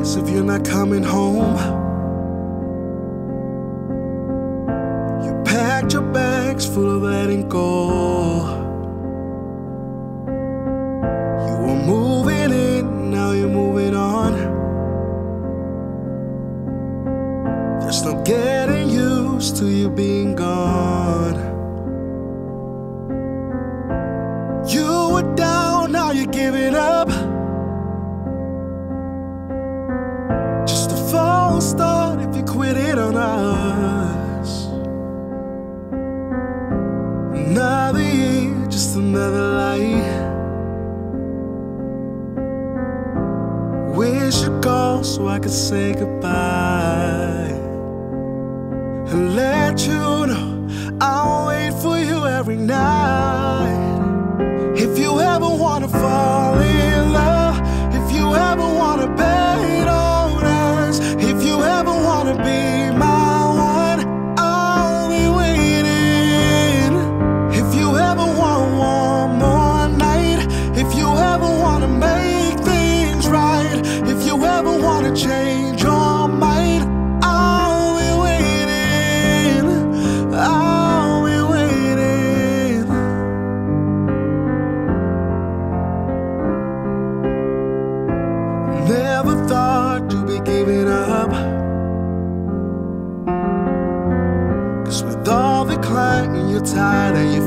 days if you're not coming home. You packed your bags full of letting go. You were moving in, now you're moving on. There's no getting used to you being gone. You were down, now you're giving up. Just a false start if you quit it on us. Another year, just another light. Wish you'd go so I could say goodbye and let you know I'll wait for you every night. If you ever wanna fall in love, if you ever wanna bet on us, if you ever wanna be my one, I'll be waiting. If you ever want one more night, if you ever wanna make things right, if you ever wanna change your mind, I'll be waiting. I'll be waiting. Never thought you'd be giving up, 'cause with all the climbing you're tired and you